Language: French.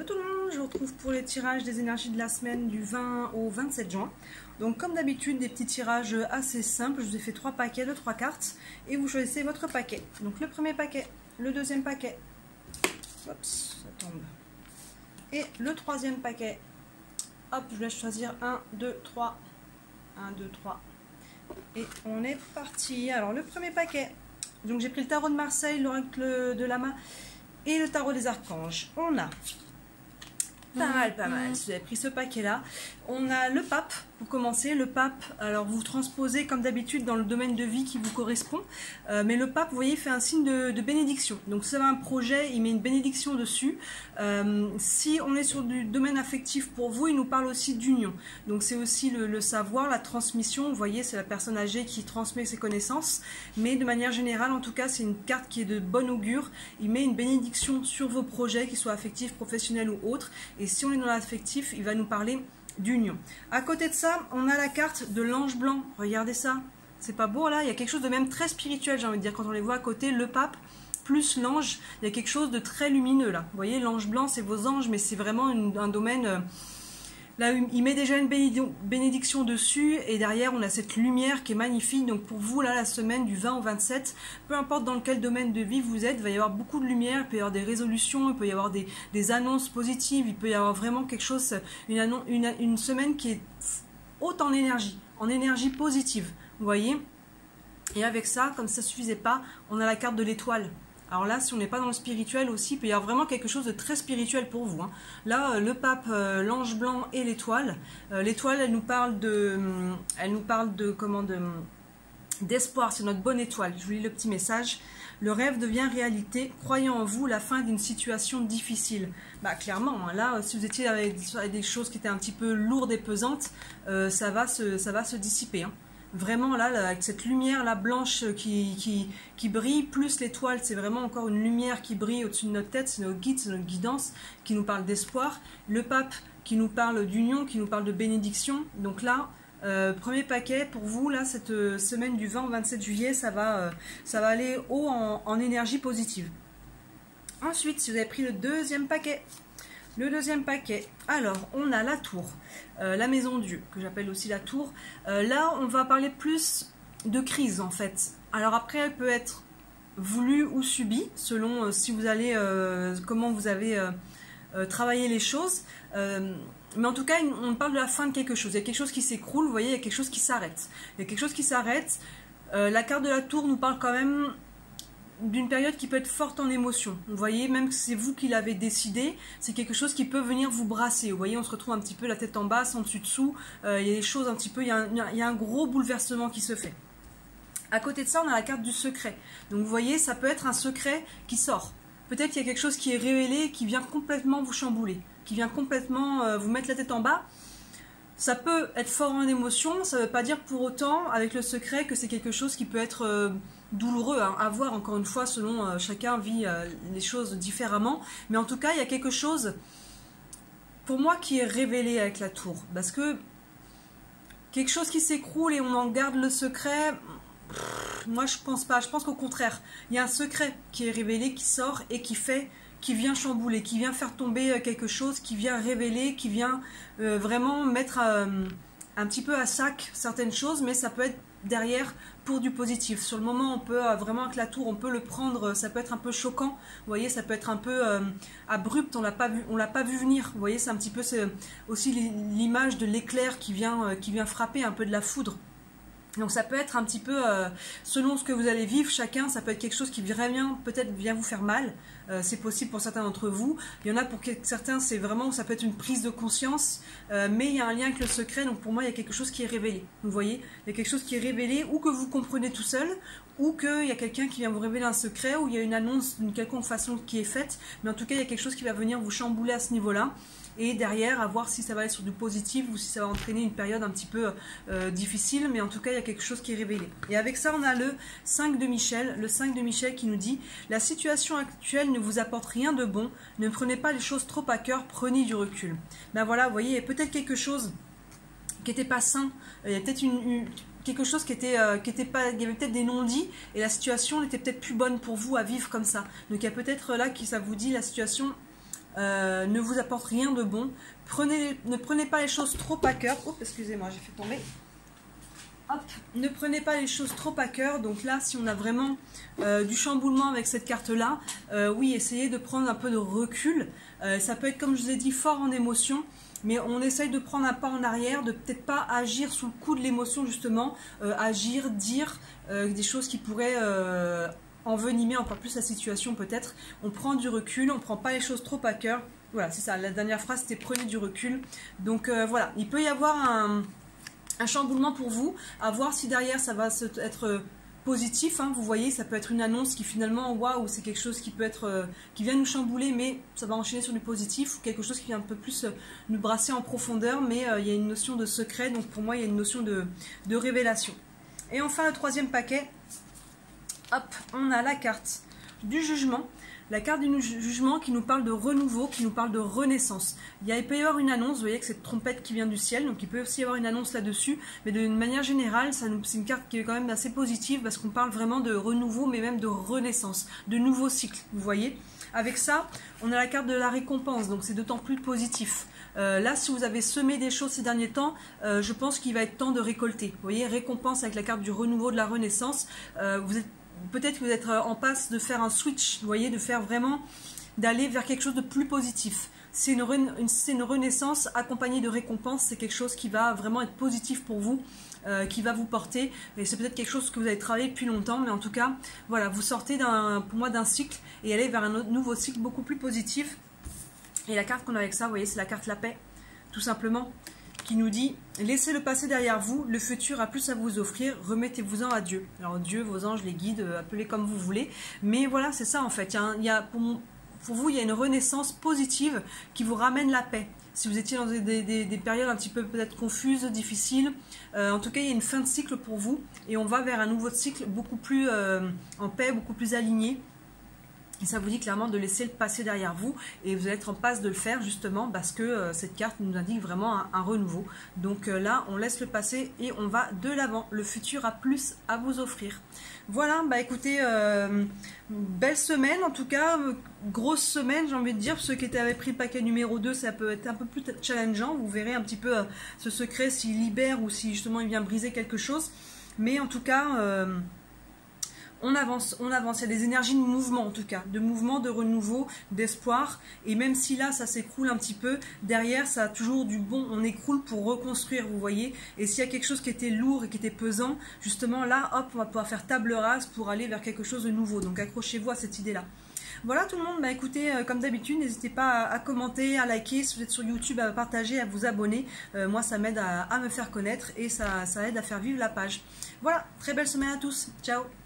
Hello tout le monde, je vous retrouve pour les tirages des énergies de la semaine du 20 au 27 juin. Donc comme d'habitude, des petits tirages assez simples. Je vous ai fait 3 paquets de 3 cartes et vous choisissez votre paquet. Donc le premier paquet, le deuxième paquet, hop, ça tombe. Et le troisième paquet, hop, je vais choisir 1, 2, 3, 1, 2, 3. Et on est parti. Alors le premier paquet, donc j'ai pris le tarot de Marseille, l'oracle de Lama et le tarot des archanges. On a pas mal. Si vous avez pris ce paquet-là, on a le pape pour commencer. Le pape, alors vous transposez comme d'habitude dans le domaine de vie qui vous correspond, mais le pape, vous voyez, fait un signe de bénédiction. Donc si vous avez un projet, il met une bénédiction dessus. Si on est sur du domaine affectif pour vous, il nous parle aussi d'union. Donc c'est aussi le savoir, la transmission. Vous voyez, c'est la personne âgée qui transmet ses connaissances, mais de manière générale, en tout cas, c'est une carte qui est de bon augure. Il met une bénédiction sur vos projets, qu'ils soient affectifs, professionnels ou autres. Et si on est dans l'affectif, il va nous parler d'union. À côté de ça, on a la carte de l'ange blanc. Regardez ça. C'est pas beau là? Il y a quelque chose de même très spirituel, j'ai envie de dire, quand on les voit à côté, le pape plus l'ange, il y a quelque chose de très lumineux là. Vous voyez, l'ange blanc, c'est vos anges, mais c'est vraiment un domaine... Là, il met déjà une bénédiction dessus et derrière, on a cette lumière qui est magnifique. Donc pour vous, là, la semaine du 20 au 27, peu importe dans quel domaine de vie vous êtes, il va y avoir beaucoup de lumière, il peut y avoir des résolutions, il peut y avoir des annonces positives, il peut y avoir vraiment quelque chose, une semaine qui est haute en énergie positive, vous voyez. Et avec ça, comme ça ne suffisait pas, on a la carte de l'étoile. Alors là, si on n'est pas dans le spirituel aussi, il peut y avoir vraiment quelque chose de très spirituel pour vous. Là, le pape, l'ange blanc et l'étoile. L'étoile, elle nous parle d'espoir. C'est notre bonne étoile. Je vous lis le petit message. Le rêve devient réalité. Croyez en vous, la fin d'une situation difficile. Bah clairement, là, si vous étiez avec des choses qui étaient un petit peu lourdes et pesantes, ça va se dissiper. Vraiment là, avec cette lumière là blanche qui brille, plus l'étoile, c'est vraiment encore une lumière qui brille au-dessus de notre tête, c'est notre guide, c'est notre guidance qui nous parle d'espoir. Le pape qui nous parle d'union, qui nous parle de bénédiction. Donc là, premier paquet pour vous, là, cette semaine du 20 au 27 juillet, ça va aller haut en énergie positive. Ensuite, si vous avez pris le deuxième paquet, alors on a la tour, la maison Dieu, que j'appelle aussi la tour. Là, on va parler plus de crise en fait. Alors après, elle peut être voulue ou subie, selon si vous allez, comment vous avez travaillé les choses. Mais en tout cas, on parle de la fin de quelque chose. Il y a quelque chose qui s'écroule, vous voyez, il y a quelque chose qui s'arrête. Il y a quelque chose qui s'arrête. La carte de la tour nous parle quand même d'une période qui peut être forte en émotion. Vous voyez, même si c'est vous qui l'avez décidé, c'est quelque chose qui peut venir vous brasser. Vous voyez, on se retrouve un petit peu la tête en bas, en dessus-dessous. Il y a des choses un petit peu, il y a un gros bouleversement qui se fait. À côté de ça, on a la carte du secret. Donc vous voyez, ça peut être un secret qui sort. Peut-être qu'il y a quelque chose qui est révélé, qui vient complètement vous chambouler, qui vient complètement vous mettre la tête en bas. Ça peut être fort en émotion, ça ne veut pas dire pour autant, avec le secret, que c'est quelque chose qui peut être douloureux à voir, encore une fois, selon chacun vit les choses différemment. Mais en tout cas, il y a quelque chose, pour moi, qui est révélé avec la tour. Parce que quelque chose qui s'écroule et on en garde le secret, moi je pense pas. Je pense qu'au contraire, il y a un secret qui est révélé, qui sort et qui vient chambouler, qui vient faire tomber quelque chose, qui vient révéler, qui vient vraiment mettre un petit peu à sac certaines choses, mais ça peut être derrière pour du positif. Sur le moment, on peut vraiment avec la tour, on peut le prendre, ça peut être un peu choquant, vous voyez, ça peut être un peu abrupt, on l'a pas vu venir, vous voyez, c'est un petit peu aussi l'image de l'éclair qui vient frapper, un peu de la foudre. Donc ça peut être un petit peu, selon ce que vous allez vivre, chacun, ça peut être quelque chose qui peut-être vient vous faire mal. C'est possible pour certains d'entre vous. Il y en a pour certains, c'est vraiment, ça peut être une prise de conscience, mais il y a un lien avec le secret. Donc pour moi, il y a quelque chose qui est révélé. Vous voyez, il y a quelque chose qui est révélé, ou que vous comprenez tout seul, ou qu'il y a quelqu'un qui vient vous révéler un secret, ou il y a une annonce d'une quelconque façon qui est faite. Mais en tout cas, il y a quelque chose qui va venir vous chambouler à ce niveau-là. Et derrière, à voir si ça va aller sur du positif ou si ça va entraîner une période un petit peu difficile. Mais en tout cas, il y a quelque chose qui est révélé. Et avec ça, on a le 5 de Michel. Le 5 de Michel qui nous dit « La situation actuelle ne vous apporte rien de bon. Ne prenez pas les choses trop à cœur. Prenez du recul. » Ben voilà, vous voyez, il y a peut-être quelque chose qui n'était pas sain. Il y a peut-être quelque chose qui était pas, il y avait peut-être des non-dits et la situation n'était peut-être plus bonne pour vous à vivre comme ça. Donc il y a peut-être là qui ça vous dit la situation ne vous apporte rien de bon. Ne prenez pas les choses trop à cœur. Oups, excusez-moi, j'ai fait tomber. Hop, ne prenez pas les choses trop à cœur. Donc là, si on a vraiment du chamboulement avec cette carte-là, oui, essayez de prendre un peu de recul. Ça peut être, comme je vous ai dit, fort en émotion. Mais on essaye de prendre un pas en arrière, de peut-être pas agir sous le coup de l'émotion justement, agir, dire des choses qui pourraient envenimer encore plus la situation peut-être. On prend du recul, on prend pas les choses trop à cœur. Voilà, c'est ça, la dernière phrase c'était prenez du recul. Donc voilà, il peut y avoir un chamboulement pour vous, à voir si derrière ça va être positif, hein, vous voyez, ça peut être une annonce qui finalement, waouh, c'est quelque chose qui peut être, qui vient nous chambouler, mais ça va enchaîner sur du positif, ou quelque chose qui vient un peu plus nous brasser en profondeur, mais il y a une notion de secret, donc pour moi il y a une notion de révélation. Et enfin le troisième paquet, hop, on a la carte du jugement. La carte du jugement qui nous parle de renouveau, qui nous parle de renaissance. Il peut y avoir une annonce, vous voyez que cette trompette qui vient du ciel, donc il peut aussi y avoir une annonce là-dessus, mais d'une manière générale, c'est une carte qui est quand même assez positive parce qu'on parle vraiment de renouveau, mais même de renaissance, de nouveaux cycles, vous voyez. Avec ça, on a la carte de la récompense, donc c'est d'autant plus positif. Là, si vous avez semé des choses ces derniers temps, je pense qu'il va être temps de récolter. Vous voyez, récompense avec la carte du renouveau, de la renaissance, peut-être que vous êtes en passe de faire un switch, vous voyez, de faire vraiment, d'aller vers quelque chose de plus positif. C'est une renaissance accompagnée de récompense, c'est quelque chose qui va vraiment être positif pour vous, qui va vous porter, et c'est peut-être quelque chose que vous avez travaillé depuis longtemps, mais en tout cas, voilà, vous sortez pour moi d'un cycle et allez vers un nouveau cycle beaucoup plus positif. Et la carte qu'on a avec ça, vous voyez, c'est la carte la paix, tout simplement, qui nous dit « Laissez le passé derrière vous, le futur a plus à vous offrir, remettez-vous-en à Dieu. » Alors Dieu, vos anges, les guides, appelez comme vous voulez. Mais voilà, c'est ça en fait. Pour vous, il y a une renaissance positive qui vous ramène la paix. Si vous étiez dans des périodes un petit peu peut-être confuses, difficiles, en tout cas, il y a une fin de cycle pour vous. Et on va vers un nouveau cycle beaucoup plus en paix, beaucoup plus aligné. Et ça vous dit clairement de laisser le passé derrière vous et vous allez être en passe de le faire justement parce que cette carte nous indique vraiment un renouveau. Donc là, on laisse le passé et on va de l'avant. Le futur a plus à vous offrir. Voilà, bah écoutez, belle semaine en tout cas, grosse semaine j'ai envie de dire. Pour ceux qui avaient pris le paquet numéro 2, ça peut être un peu plus challengeant. Vous verrez un petit peu ce secret s'il libère ou si justement il vient briser quelque chose. Mais en tout cas... on avance, il y a des énergies de mouvement en tout cas, de mouvement, de renouveau, d'espoir, et même si là ça s'écroule un petit peu, derrière ça a toujours du bon, on écroule pour reconstruire, vous voyez, et s'il y a quelque chose qui était lourd et qui était pesant, justement là, hop, on va pouvoir faire table rase pour aller vers quelque chose de nouveau, donc accrochez-vous à cette idée-là. Voilà tout le monde, bah écoutez, comme d'habitude, n'hésitez pas à commenter, à liker, si vous êtes sur YouTube, à partager, à vous abonner, moi ça m'aide à me faire connaître et ça aide à faire vivre la page. Voilà, très belle semaine à tous, ciao.